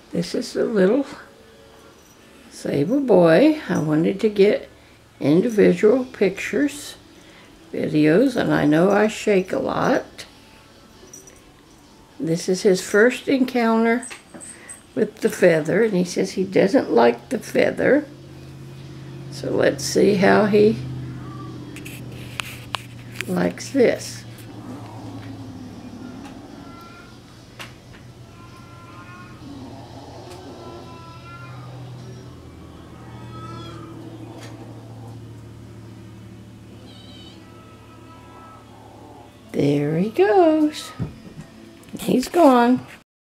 This is a little sable boy. I wanted to get individual pictures, videos, and I know I shake a lot. This is his first encounter with the feather, and he says he doesn't like the feather. So let's see how he likes this. There he goes. He's gone.